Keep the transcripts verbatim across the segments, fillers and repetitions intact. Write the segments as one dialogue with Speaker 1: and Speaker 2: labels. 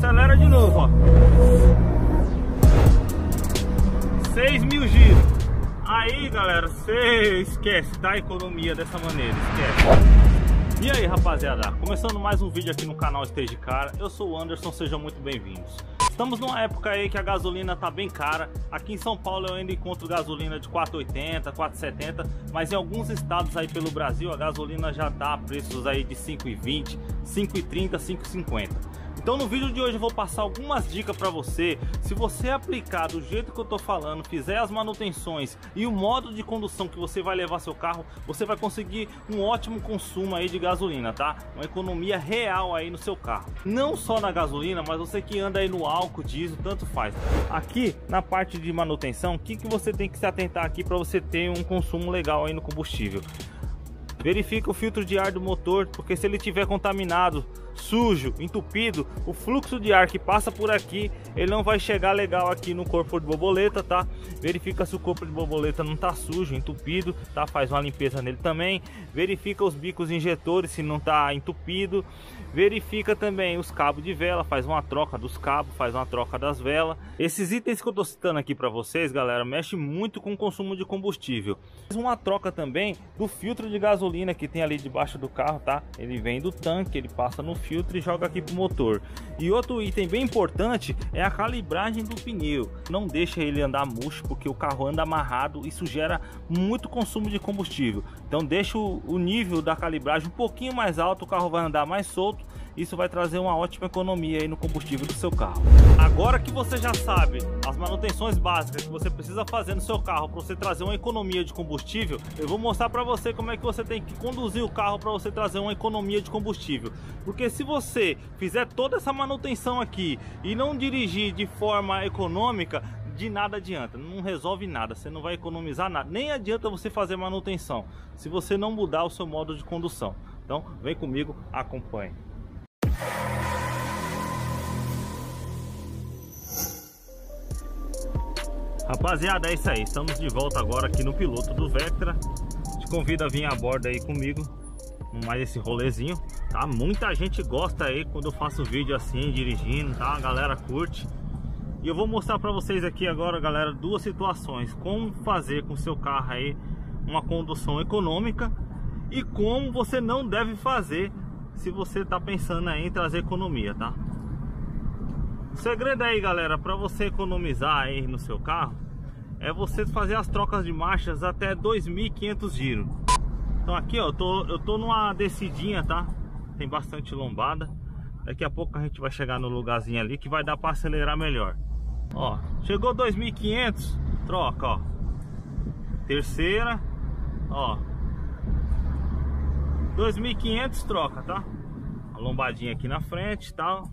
Speaker 1: Acelera de novo, ó. seis mil giros. Aí, galera, você esquece da economia dessa maneira, esquece. E aí, rapaziada, começando mais um vídeo aqui no canal Stage Car. Eu sou o Anderson, sejam muito bem-vindos. Estamos numa época aí que a gasolina tá bem cara. Aqui em São Paulo eu ainda encontro gasolina de quatro e oitenta, quatro e setenta, mas em alguns estados aí pelo Brasil a gasolina já tá a preços aí de cinco e vinte, cinco e trinta, cinco e cinquenta. Então no vídeo de hoje eu vou passar algumas dicas para você. Se você aplicar do jeito que eu tô falando, fizer as manutenções e o modo de condução que você vai levar seu carro, você vai conseguir um ótimo consumo aí de gasolina, tá? Uma economia real aí no seu carro. Não só na gasolina, mas você que anda aí no álcool, diesel, tanto faz. Aqui na parte de manutenção, o que, que você tem que se atentar aqui para você ter um consumo legal aí no combustível? Verifica o filtro de ar do motor, porque se ele estiver contaminado, sujo, entupido, o fluxo de ar que passa por aqui, ele não vai chegar legal aqui no corpo de borboleta, tá? Verifica se o corpo de borboleta não tá sujo, entupido, tá? Faz uma limpeza nele também. Verifica os bicos injetores se não tá entupido. Verifica também os cabos de vela, faz uma troca dos cabos, faz uma troca das velas. Esses itens que eu tô citando aqui para vocês, galera, mexe muito com o consumo de combustível. Faz uma troca também do filtro de gasolina que tem ali debaixo do carro, tá? Ele vem do tanque, ele passa no filtro e joga aqui pro motor. E outro item bem importante é a calibragem do pneu. Não deixa ele andar murcho, porque o carro anda amarrado, isso gera muito consumo de combustível. Então deixa o, o nível da calibragem um pouquinho mais alto, o carro vai andar mais solto. Isso vai trazer uma ótima economia aí no combustível do seu carro. Agora que você já sabe as manutenções básicas que você precisa fazer no seu carro para você trazer uma economia de combustível, eu vou mostrar para você como é que você tem que conduzir o carro para você trazer uma economia de combustível. Porque se você fizer toda essa manutenção aqui e não dirigir de forma econômica, de nada adianta, não resolve nada, você não vai economizar nada, nem adianta você fazer manutenção se você não mudar o seu modo de condução. Então vem comigo, acompanhe. Rapaziada, é isso aí, estamos de volta agora aqui no piloto do Vectra. Te convido a vir a bordo aí comigo, mais esse rolezinho, tá? Muita gente gosta aí quando eu faço vídeo assim, dirigindo, tá? A galera curte. E eu vou mostrar pra vocês aqui agora, galera, duas situações: como fazer com o seu carro aí uma condução econômica e como você não deve fazer se você tá pensando aí em trazer economia, tá? O segredo aí, galera, para você economizar aí no seu carro é você fazer as trocas de marchas até dois mil e quinhentos giros. Então aqui, ó, eu tô, eu tô numa descidinha, tá? Tem bastante lombada. Daqui a pouco a gente vai chegar no lugarzinho ali que vai dar para acelerar melhor. Ó, chegou dois mil e quinhentos, troca, ó. Terceira, ó. dois mil e quinhentos, troca, tá? A lombadinha aqui na frente e tal.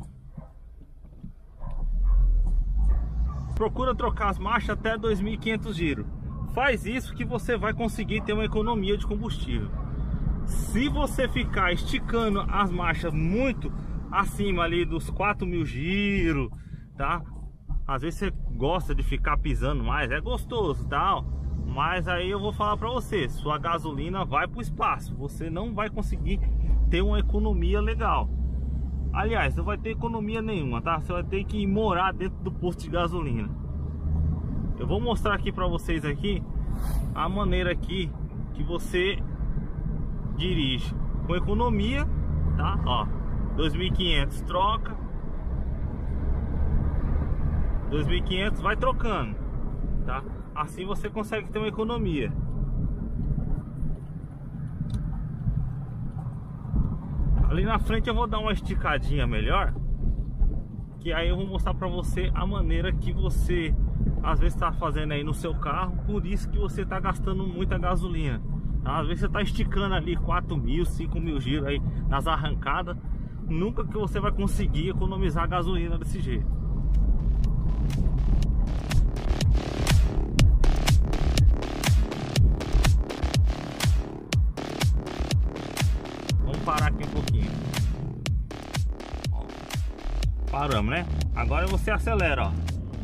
Speaker 1: Procura trocar as marchas até dois mil e quinhentos giros. Faz isso que você vai conseguir ter uma economia de combustível. Se você ficar esticando as marchas muito acima ali dos quatro mil giros, tá? Às vezes você gosta de ficar pisando mais, é gostoso, tal. Mas aí eu vou falar pra você, sua gasolina vai pro espaço. Você não vai conseguir ter uma economia legal. Aliás, não vai ter economia nenhuma, tá? Você vai ter que morar dentro do posto de gasolina. Eu vou mostrar aqui pra vocês aqui a maneira aqui que você dirige com economia, tá? Ó, dois mil e quinhentos, troca. dois mil e quinhentos, vai trocando, tá? Assim você consegue ter uma economia. Ali na frente eu vou dar uma esticadinha melhor, que aí eu vou mostrar pra você a maneira que você às vezes tá fazendo aí no seu carro, por isso que você tá gastando muita gasolina, tá? Às vezes você tá esticando ali quatro mil, cinco mil giros aí nas arrancadas, nunca que você vai conseguir economizar gasolina desse jeito. Parar aqui um pouquinho. Ó, paramos, né? Agora você acelera, ó.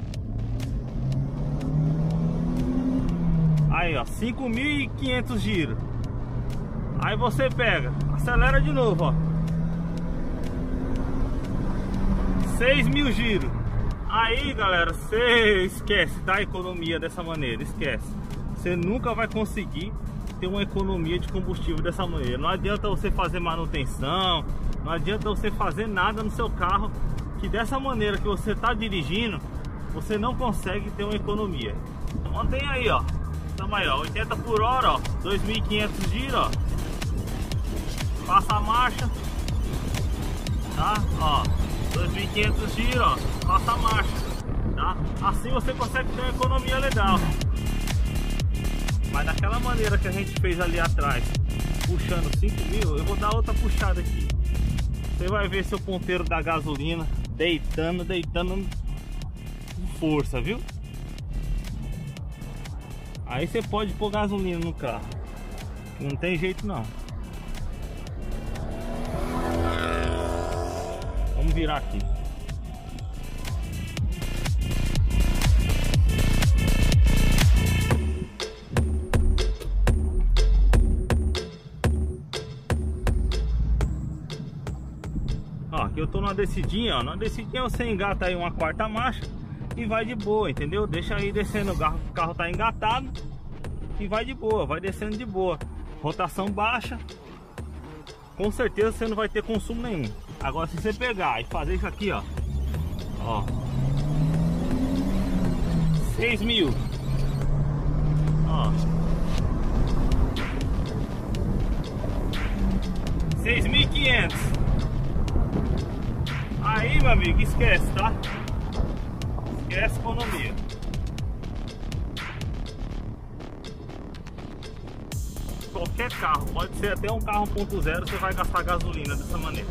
Speaker 1: Aí, ó, cinco mil e quinhentos giros. Aí você pega, acelera de novo, ó. seis mil giros. Aí, galera, você esquece da economia dessa maneira, esquece. Você nunca vai conseguir ter uma economia de combustível dessa maneira. Não adianta você fazer manutenção, não adianta você fazer nada no seu carro, que dessa maneira que você está dirigindo, você não consegue ter uma economia. Mantém aí, ó. Tamo aí, ó, oitenta por hora, ó, dois mil e quinhentos giros, ó. Passa a marcha, tá? Ó, dois mil e quinhentos giros, ó. Passa a marcha, tá? Assim você consegue ter uma economia legal. Mas daquela maneira que a gente fez ali atrás, puxando cinco mil, eu vou dar outra puxada aqui. Você vai ver seu ponteiro da gasolina deitando, deitando com força, viu? Aí você pode pôr gasolina no carro. Não tem jeito não. Vamos virar aqui. Ó, aqui eu tô numa descidinha, ó. Na descidinha você engata aí uma quarta marcha e vai de boa, entendeu? Deixa aí descendo, o carro, o carro tá engatado e vai de boa, vai descendo de boa. Rotação baixa, com certeza você não vai ter consumo nenhum. Agora se você pegar e fazer isso aqui, ó, ó, seis mil, ó, seis mil e quinhentos. Aí, meu amigo, esquece, tá? Esquece economia. Qualquer carro, pode ser até um carro um ponto zero, você vai gastar gasolina dessa maneira.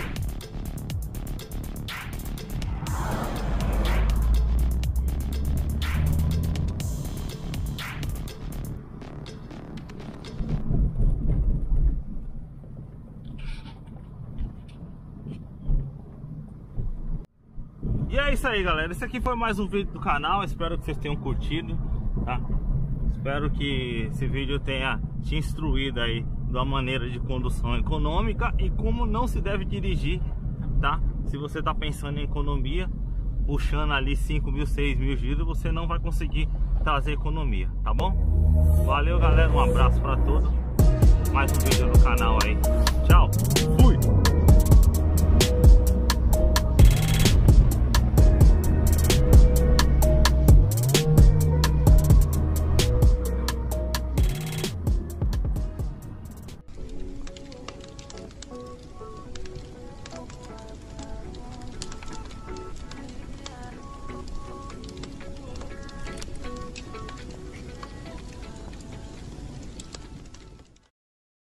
Speaker 1: E é isso aí, galera, esse aqui foi mais um vídeo do canal, espero que vocês tenham curtido, tá? Espero que esse vídeo tenha te instruído aí de uma maneira de condução econômica e como não se deve dirigir, tá? Se você tá pensando em economia, puxando ali cinco mil, seis mil giros, você não vai conseguir trazer economia, tá bom? Valeu, galera, um abraço para todos, mais um vídeo no canal aí, tchau, fui!